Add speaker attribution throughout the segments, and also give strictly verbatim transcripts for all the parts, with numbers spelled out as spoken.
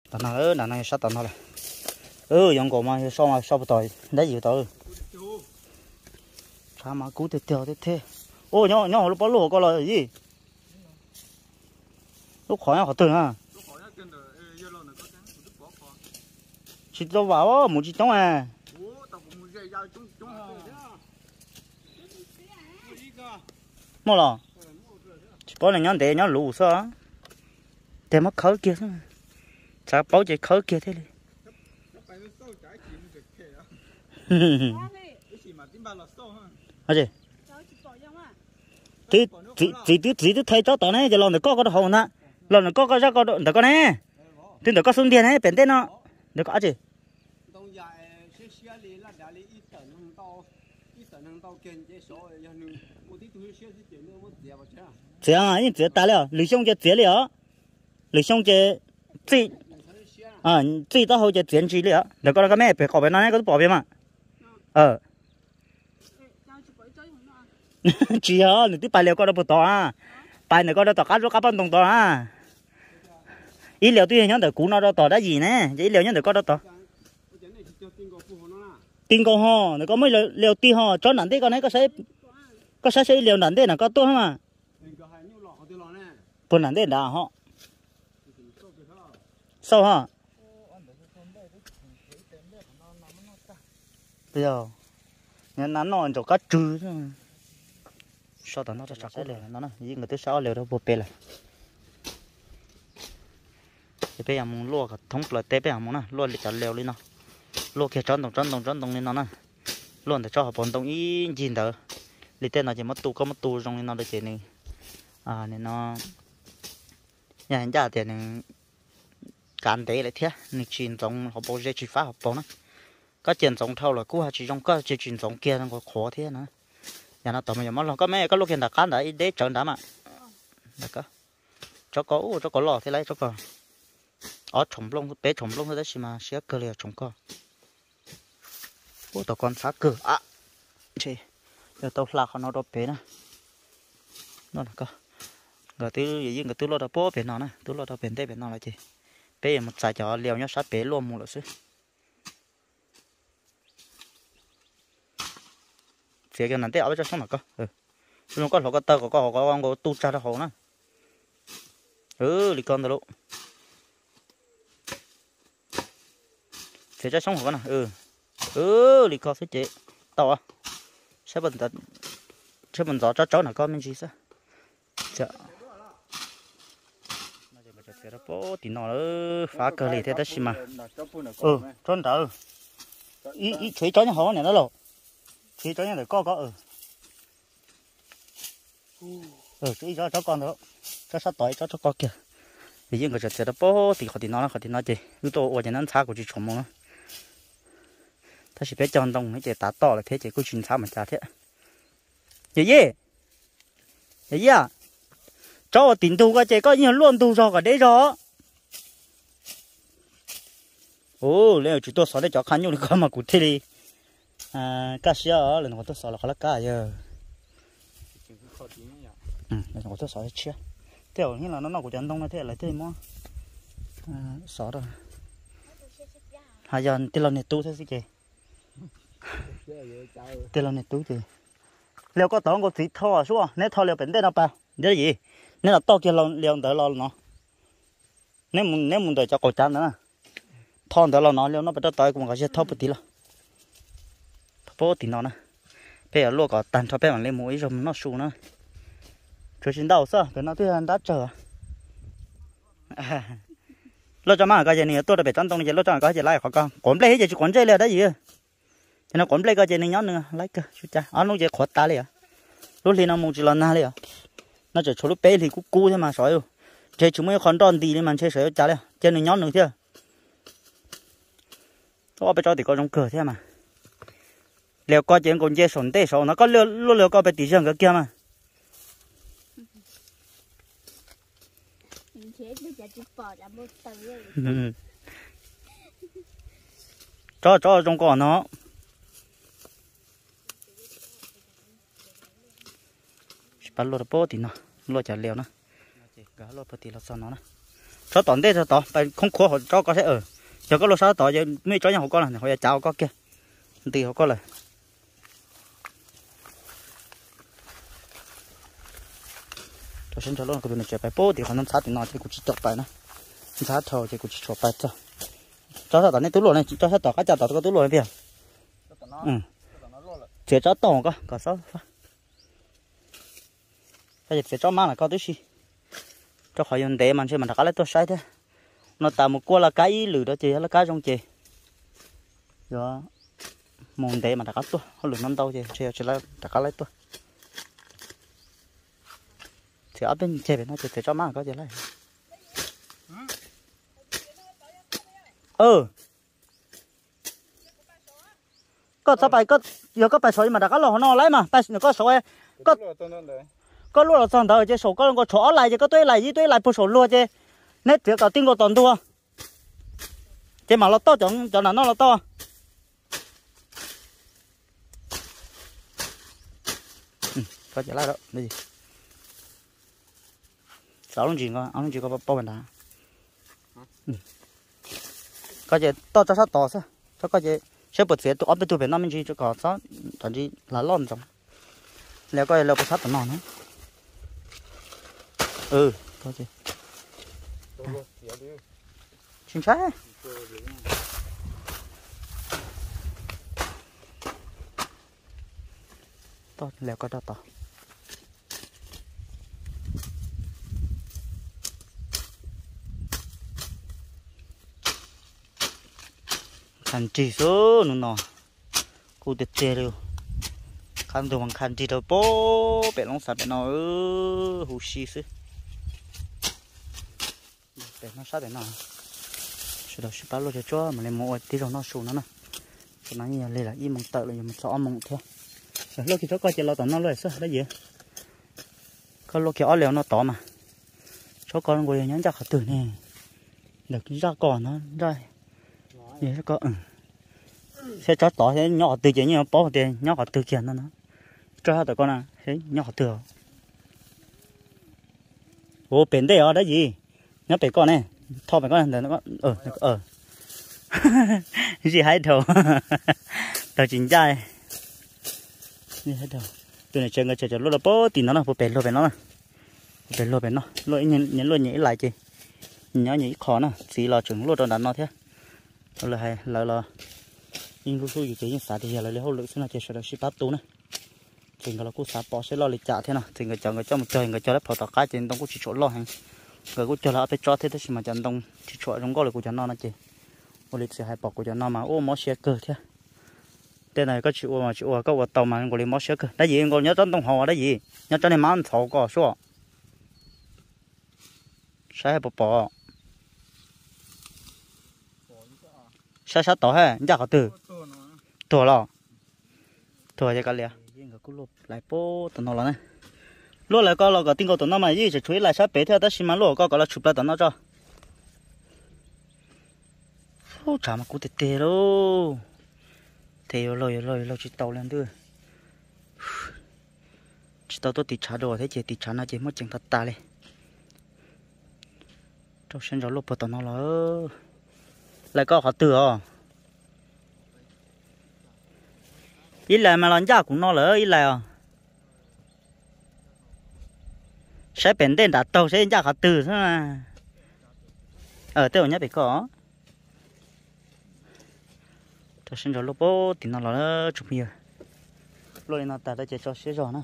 Speaker 1: tao nói ơ này sát tao nói là ơ dùng cổ mà sao mà sao tỏi đấy gì tỏi sao mà cú tiêu tiêu thế thế ô nhỏ nhỏ lúc bao lúa có là gì lúc khỏi họ tưởng à chỉ cho vào một chỉ trong à mua lo chỉ có là nhón để nhón lũ sao để mất khởi kia thôi sao bảo chị khởi kia thế này hả chị tí tí tí tí tí tí thấy chó tao này giờ lần này có có hồn á lần này có có ra có được có nè tin được có xuống tiền này bền tên nó được có gì这样啊，你这打了，李兄就这了，李兄就最啊，最到后就剪辑了，那个那个咩，别后边那个都宝贝嘛，呃，只要你啲白料嗰度不多啊，白那個都大家都加班動多啊，醫療對人哋估那都多得gì nè，醫療人哋嗰度多。tiền cầu ho, nó có mấy liều liều tiền ho, cho nắn thế con này có sẽ có sẽ sẽ liều nắn thế là có tốt mà. Còn nắn thế đã họ. Sao hả? Bây giờ, nhà nắn nó cho cá trừ chứ. Sao tao nó cho chặt cái liều nó nè, những người tới sáu liều đâu bột bê lại. Thì bây giờ muốn lúa cả thống lại té bây giờ muốn nè, lúa để chặt liều lên nào. Lúa kia tròn đồng tròn đồng tròn đồng lên nó nè, luôn để cho họ bón đồng ý nhìn đỡ, lý tên là chỉ mất tu có mất tu trong lên nó được chỉ này, à nên nó nhà hiện giờ thì nên cán đấy lại thế, nên chuyển giống họ bón dễ chỉ phá họ bón nó, có chuyển giống thâu là cú chỉ trong có chỉ chuyển giống kia nó có khó thế nữa, nhà nó tao bây giờ mất lo có mấy cái lúc hiện đã cán đấy để trơn đã mà, được có, cho có u cho có lò thế lấy cho có, ở trồng lông bé trồng lông thôi đấy mà xé cơ liền trồng co. Ủa tao con phá cửa à chị giờ tao lạc nó đâu bé nè nó là cơ người tư gì người tư lo đâu bố bé nó nè tư lo đâu bé đây bé nó là chị bé một sải chó liều nhá sát bé luôn một lỗ xứ phía cái này té ở cho xong là cơ ừ nó có họ có tơ có có có con có tu cha đó hồ nè ừ đi con đâu phía cho xong hồ nè ừ ừ đi coi sẽ chế tao à sẽ bận tận sẽ bận gió cho cháu là con mình gì sao chợ mà giờ mà chợ sẽ bố thì nó phá cờ lì thế đó xí mà ừ trốn đỡ ý ý chơi chó nhà họ này nó lộ chơi chó nhà để co có ừ ừ chơi chó chó con đó chó sát tỏi chó chó con kìa thì những người chợ sẽ bố thì họ thì nó là họ thì nó gì lúc tôi ở nhà nó xa của chị chồng mà ta chỉ biết chọn đồng cái tá to là thế chỉ có chuyện sao mà chả thế gì gì gì à cho tiền tu cái chỉ có nhiều luôn tu cho cả đấy rồi ồ nếu chúng tôi xóa để cho khán nhiều được mà cụ thể đi à cá sấu là nó tôi xóa là khó là cá giờ ừ nó tôi xóa chia theo như là nó nó của chân đông là thế là thế mà xóa rồi hai giờ tiền lần này tu thế gì kì tiền lần này túi thì liệu có tao có thịt thò xuống nếu thò liệu bệnh đây nào ba để gì nếu là to kia lần liệu đỡ lo nó nếu muốn nếu muốn đợi cho cổ chán nữa thò đỡ lo nó liệu nó phải đỡ tới cũng có sẽ thò một tí là bố tí nó nè bây giờ lúa có tàn cho bé bằng lên mũi rồi nó sù nữa rồi xin đầu sao cái nó thứ hai đã chờ lo cho má cái gì này tôi đã bị tấn công này lo cho cái gì lại khó con còn lấy gì chỉ còn chơi là đấy gì cho nó còn lấy cái gì này nhón nữa lấy cái chú cha anh nói gì khó ta liền lúc thì nó mua chỉ lần nào liền nó chỉ cho lúc bé thì cú cú thế mà sỏi rồi chơi chúng mới còn đòn đi nên mà chơi sỏi cha liền chơi nó nhón nữa chưa tôi bây giờ thì có trong cửa thế mà liệu có chuyện còn chơi sồn tê sồn nó có liệu lúc liệu có bị tỷ dương cái kia mà cho cho trong cỏ nó bắt lột bố thì nó lột chả liều nó gã lột bớt thì lột sao nó nè cho tòn đây cho tỏ phải không khó họ cho có thể ở cho có lô sao tỏ giờ mấy cho nhà họ con là họ chào có kia thì họ có là cho xin cho luôn cái bên này chạy phải bố thì họ nắm sát thì nó thì cũng chỉ chọc phải nữa sát thầu thì cũng chỉ chọc phải cho cho sao tỏ này túi lỗ này cho sao tỏ cái chả tỏ cái túi lỗ này kìa ừ chỉ cho tỏ có có sao bây giờ chỉ cho mang là có túi gì cho khỏi dùng để mà xem mà đặt lấy tôi sai thế nó tạo một cô là cái lử đó chị là cái trong chị rồi mùng để mà đặt tôi họ lử năm đâu chị chị chỉ là đặt lấy tôi thì ở bên chị bên nó chỉ cho mang có gì lấy ừ có sao bài có giờ có bài sỏi mà đặt cái lò nó lấy mà bài có sỏi có có lúa là xong rồi chứ sổ có có chỗ lại chứ có túi lại gì túi lại phụ sổ lúa chứ nét việc cả tiếng có toàn đua chứ mà nó to chọn chọn là nó là to ừ, có trở lại đó cái gì sáu lông gì có áo lông gì có bao bao đá ừ. Có gì to cho sát to sao cho có gì sẽ bật phía tụ ấp tụ bên năm mình chỉ cho có sao thằng gì là lon giống nếu có là có sát tụ nó nữa ừ có gì chính xác to leo có đó to khăn chỉ số nó nọ cô được chơi rồi khăn đồ bằng khăn chỉ đâu bố bé lông sạch bé nó hú xì xí bé nó sát bé nó sau đó ship bao cho cho mà lên mua tí rồi nó sù nó nè cho nó như là im mong tự là một số mong theo rồi lúc khi cho coi chỉ lo tao nó rồi sao đấy gì có lúc kiểu leo nó to mà cho con ngồi nhắn chắc khả tử nè được ra còn nó ra vậy có ừ sẽ cho tỏ sẽ nhỏ từ chỉ như bó thì nhỏ từ kia nó nó cho tụi con à sẽ nhỏ từ ô bền đây ở đấy gì nhớ bền con này thò bền con này nó ở ở gì hay đầu đầu chính trai gì hay đầu tụi này chơi người chơi chơi lô là bó thì nó là bền lô bền nó bền lô bền nó lô nhện nhện lô nhảy lại chị nhớ nhảy khó nè xí lò trứng lô đồ đàn nó thế là hay là là nhưng lúc gì chỉ những xã thì giờ là lấy hỗ lực sẽ là chỉ sẽ được ship bắt tú này thì người là cú xã bỏ sẽ lo lịch trả thế nào thì người chọn người cho một trời người cho lấy phở tỏi cá trên đông cú chỉ chỗ lo hàng người cú cho là phải cho thế thế mà chân đông chỉ chỗ trong gói là cú cho nó nó chỉ ô lịch sẽ hay bỏ cú cho nó mà ô mỏ xe cơ thế tên này có chịu mà chịu có tàu mà người mỏ xe cơ đấy gì người nhớ trong đồng hồ đấy gì nhớ cho nên má ăn thầu có số sai bỏ bỏ sao sao tỏ ha chắc họ từ tổ lo tổ cho cái liền nhưng cái cú lốp lại po tận nó là này lốp lại có là cái tiếng của tụi nó mà gì chỉ chui lại sao bé theo ta xin mà lốp có cái là chụp lại tận nó cho ô chả mà cú tê tê đâu tê rồi rồi rồi chỉ tàu lên thôi chỉ tàu tôi tịt chả đồ thế chỉ tịt chả nó chỉ mất chừng thật ta lên trong sân gió lốp tận nó là lại có họ từ à ít lại mà lần ra cũng nó lỡ ít lại à sẽ bền đen đã tàu sẽ ra họ từ thế mà ở tiêu nhá bị có cho xin rồi lúc bố thì nó là chụp nhiều rồi nó ta đã chạy cho xe giò nữa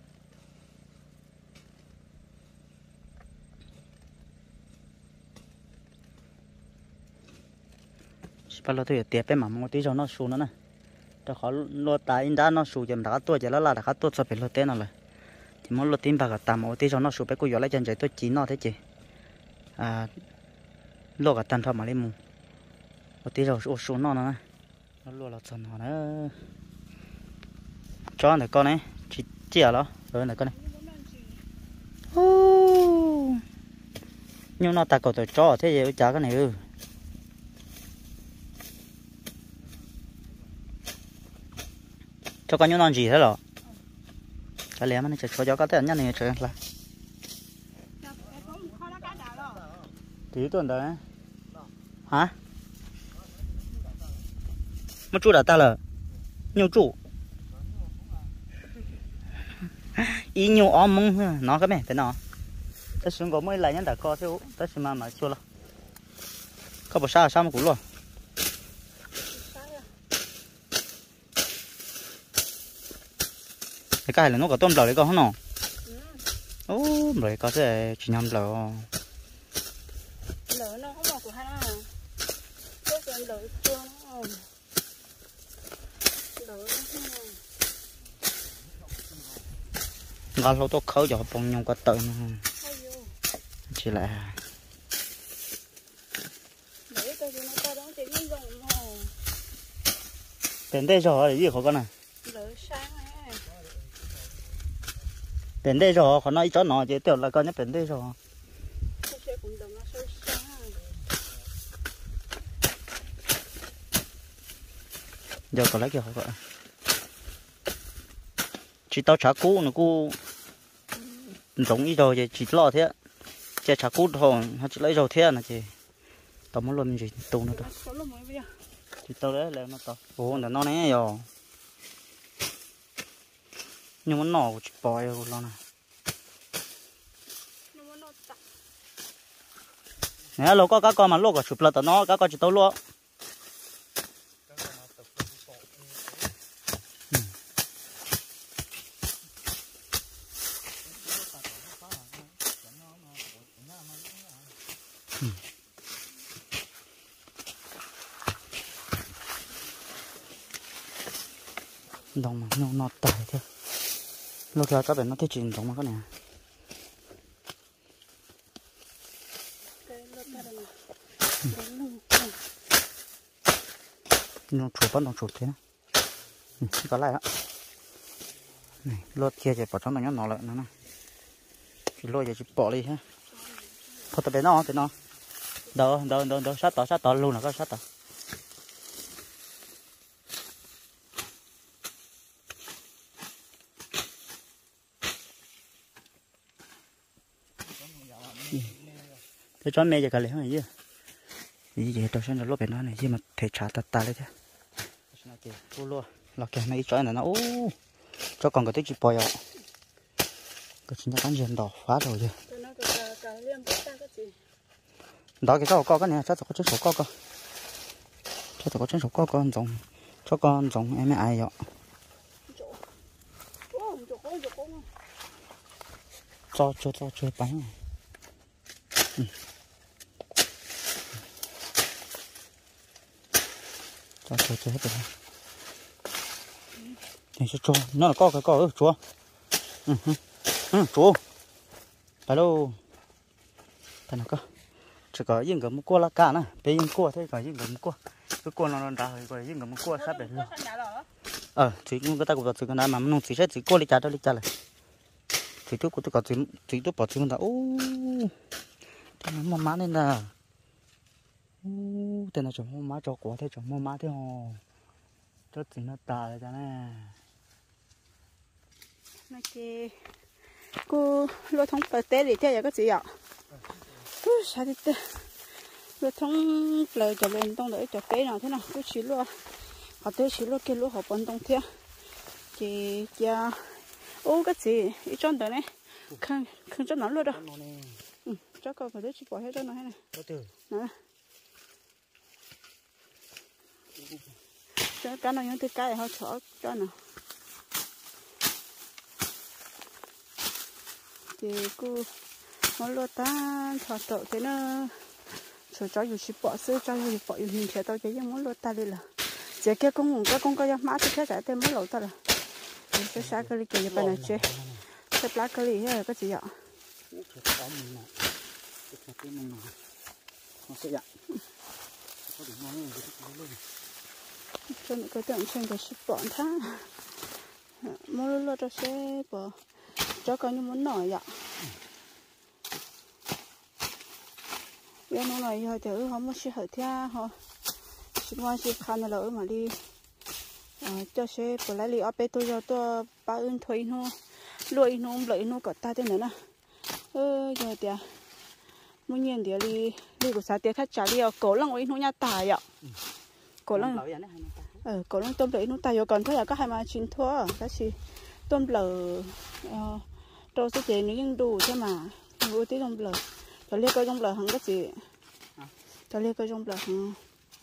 Speaker 1: bây giờ tôi tiệp bên mà một tí cho nó xuống nữa nè, cho khó lo tài in ra nó xuống chậm đã tôi chỉ là là đã tôi sẽ phải lo tên nó rồi, thì muốn lo tiền bạc tạm một tí cho nó xuống bé cô giờ lấy chân chạy tôi chỉ nó thế chị, à, lo cả tan thôi mà lấy mù, một tí rồi xuống nó nữa, nó lo là chân nó nữa, cho này con này, chỉ chỉ ở đó, rồi này con này, nhưng nó ta có tôi cho thế gì chả cái này ư. Cho con nhung non gì thế rồi, cái lẽ mà nó cho cho cái tên nhá này chơi là, tí tuần đấy hả mà chú đã ta là nhiều chủ ý nhiều ôm mông nó cái mẹ thế nào ta xuống có mấy lại nhân đã co theo ta xem mà mà chưa lo có bao sao sao mà cũng luôn cái cái là nó có tôm lẩu đấy có không nào ô rồi có thể chỉ nhầm lẩu
Speaker 2: lẩu nó không của hai nào cái cái lẩu chua nó lẩu
Speaker 1: ngon lâu tôi khâu cho bông nhung có tự chỉ là đến đây rồi để gì khó con này đến đây rồi khó nói cho nó chứ tiểu là con nhớ đến đây rồi giờ có lấy kiểu gọi chỉ tao trả cũ nó cũ giống như rồi chỉ lo thế chỉ trả cũ thôi hay chỉ lấy rồi thế là chỉ tao muốn luôn gì tụ nó đâu chỉ tao đấy là nó tao ồ là nó này rồi nhưng mà nó chỉ bòi rồi lo này nè lâu có các con mà lúc có chụp là tao nó các con chỉ tao luôn đồng mà nó nó tải thế lúc kia các bạn nó thấy chuyện đồng mà cái này nó chụp bắt nó chụp thế này có lại á này lót kia chỉ bỏ trong này nó lại nó này chỉ lôi chỉ bỏ đi ha thôi tao bé nó tao nó đâu đâu đâu đâu sát tao sát tao luôn là có sát tao cái chó mẹ giờ cả lấy không gì gì gì tao xem là lốp bên nó này gì mà thể trả tạt tạt lên thế nó kìa cô luôn là cái này chó này nó ô cho còn cái tích chụp bòi ạ cái chính là con diều đỏ phá rồi chứ đó cái câu co cái này chắc có chân số co co chắc có chân số co con giống cho con giống em ai vậy cho cho cho chơi bánh này ừ. cho cho chơi hết rồi này cho cho nó là co cái co ơ chúa ừ ừ chúa phải đâu phải nào cơ chỉ có những cái mua cua là cả nè bây giờ cua thế có những cái mua cua cái cua nó đã rồi có những cái mua cua sắp đến rồi ờ chỉ người ta cũng có chỉ cái nào mà nó chỉ sẽ chỉ cua đi chả đâu đi chả lại chỉ tôi cũng tôi có chỉ chỉ tôi bỏ chỉ người ta ô thế nó mua má nên là ô thế là chồng mua má cho quả thế chồng mua má thế hồ cho chỉ nó tà rồi chả nè
Speaker 2: này chị cô lo thông bờ té thì theo cái gì ạ cứ sao đi té lo thông lời cho lên tông đợi cho cái nào thế nào cứ chỉ lo họ tới chỉ lo kia lo họ bận tông theo chị cha ô cái gì ít tròn đấy này không không cho nó luôn đâu ừ, cho con phải tới chỉ bỏ hết cho nó hết này nè cho cái nào những thứ cái họ chở cho nó thì cô muốn lo ta thọ tổ thế nó rồi cho dù chỉ bỏ sữa cho dù bỏ dùng sẽ tao chỉ muốn lo ta đi là chỉ cái công cái công cái má thì cái giải tên mới lo ta là cái sao cái cái gì bên này chứ cái lá cái gì là cái gì vậy cho những cái tượng trên cái ship bọn thá muốn lo cho xe bỏ cho con như muốn nổi vậy bây giờ này giờ thì không có xe hở theo họ chỉ ngoài xe khăn là lỡ mà đi cho xe bỏ lại li ở bên tôi cho tôi ba ơn thuê nó lụi nó lợi nó có ta thế nữa nè ơ giờ thì mua nhiên để đi đi của xã tiệt thắt trả đi ở cổ lăng ấy nó nhà tài ạ cổ lăng ờ cổ lăng tôm lưỡi nó tài rồi còn thế là có hai mà chín thua đó chỉ tôm lờ đâu sẽ chế nó nhưng đủ thế mà ngồi tí tôm lờ cho liệt coi tôm lờ hằng cái gì cho liệt coi tôm lờ hằng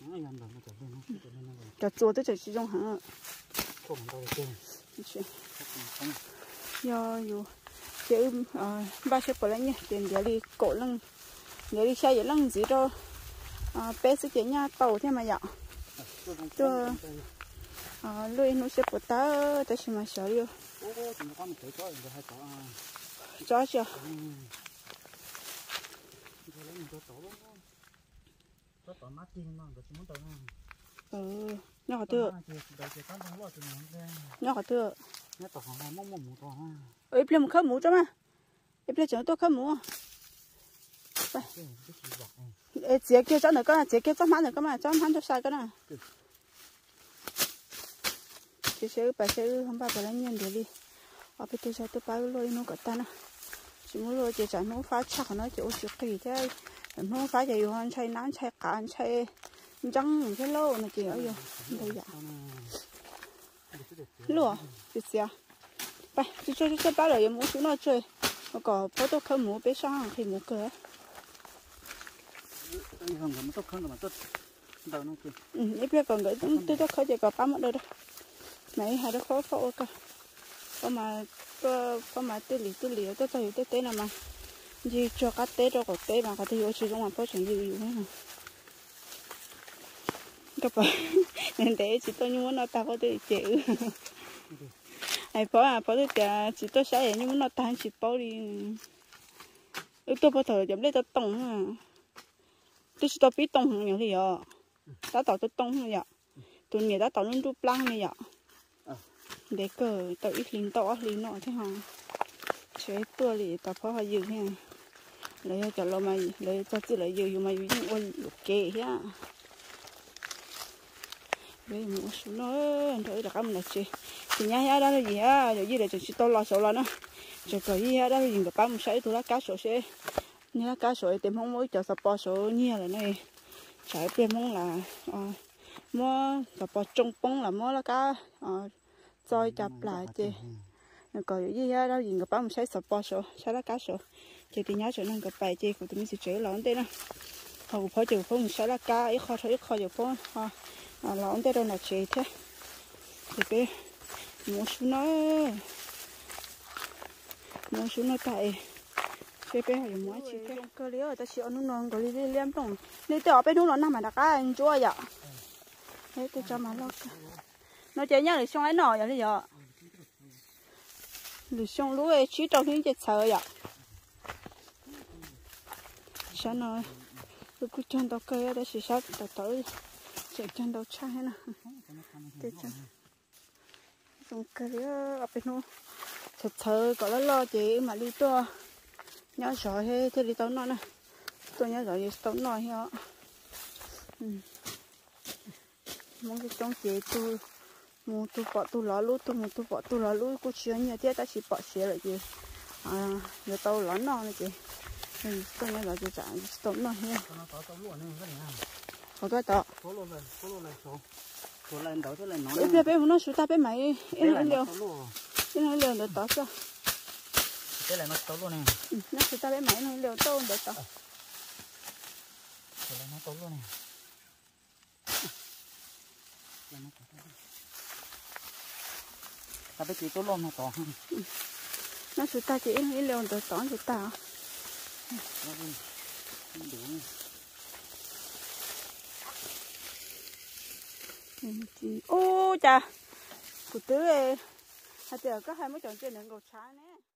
Speaker 2: cho chua tới chỉ trong hằng do dù chứ ba sẽ bỏ lại nhé tiền để đi cổ lăng để đi xe vậy lăng gì đâu bé sẽ chế nhà tàu thế mà dạo cho lui nó sẽ bỏ tá ta chỉ mà sợ yêu chó chưa ừ nhỏ thưa nhỏ thưa ấy bây giờ khơi mũ cho mà ấy bây giờ tôi khơi mũ ấy chế kia cho nữa cái chế kia cho má nữa cái mà cho hắn cho sai cái nào chế chế bà chế không bà bà lấy nhân để đi ở bên tôi sẽ tôi bán lôi nó cái ta nè chỉ muốn lôi chế trả nó phá chắc nó chỉ ôi chụp gì thế nó phá chạy hoàn chạy nán chạy cạn chạy trắng cái lô này chỉ ở vô đây dạ lúa chị xiaไปchị chơi chơi bao giờ muốn xuống nó chơi nó có phô tô khơi mũ bé sang thì mũ cửa ừ ít biết còn cái tôi tôi khơi chỉ có ba một đâu đâu mấy hai đứa khó phô cơ có mà có có mà tư lý tư lý tôi thấy tôi thấy là mà gì cho cá té cho có té mà có thể ở sử dụng mà phô chẳng gì gì hết các bạn nên để chỉ tôi như muốn nó ta có thể chịu ai phô à phô tôi chỉ tôi sẽ như muốn nó ta chỉ bao đi tôi phô thở giống lấy tôi tông à tôi chỉ tôi biết tông nhiều thì giờ đã tạo tôi tông rồi giờ tụi người đã tạo nên đúc lăng này giờ để cờ tạo ít linh to linh nọ thế hả chế tua lì tạo phô hay gì thế lấy cho lo mày lấy cho chị lấy gì mà dùng ôn kệ ha đây một số nó thôi là cái này chị thì nhá nhá đó là gì á rồi gì để cho chị to lo số lo nữa rồi cái gì đó là dùng cái bám sấy tôi lá cá sấu xe như lá cá sấu tìm không mới cho sập bò số như là này sấy tìm không là mua sập bò trông bông là mua lá cá rồi chập lại chị rồi cái gì đó là dùng cái bám sấy sập bò số sấy lá cá sấu chị thì nhá chỗ năng cái bài chị của tụi mình sẽ chế lỏng đây nè hầu phơi chịu phơi sấy lá cá ít kho thôi ít kho chịu phơi à lỏng đây đâu là chế thế thì bé mua xuống nó mua xuống nó tại chế bé hay mua chế thế cơ lý ở ta chịu nó non có lý liêm trong lý tiểu bé nó nằm mà đặt cái anh chúa vậy thế tôi cho mà lo nó chế nhá để xong ấy nọ vậy giờ để xong lúa ấy chỉ trong những cái sợi vậy sao nó tôi cứ chân tao cây đó chỉ sát tao tới chạy chân tao chai nè để chân dùng cái ở bên nó thật thơ có là lo chị mà đi to nhớ sợ hết thế đi tao nói nè tôi nhớ rồi tao nói hả muốn cái trong chị tôi mua tôi bỏ tôi lỡ lú tôi mua tôi bỏ tôi lỡ lú cô chia như thế ta chỉ bỏ xé lại chị à giờ tao lỡ nó này chị tôi nhớ rồi chị trả tao nói ha có cái tao bây giờ bé nó sụt ta bé mày em nó liều em nó liều để tao cho
Speaker 1: cái này nó tao luôn này
Speaker 2: nó sụt ta bé mày nó liều tao để tao
Speaker 1: cái này nó tao luôn này ta bé chỉ tao luôn nó tao
Speaker 2: nó sụt ta chỉ em liều để tao sụt ta ô chà cụ tứ ơi, hai giờ có hai mấy chọn trên đường cầu trái nè.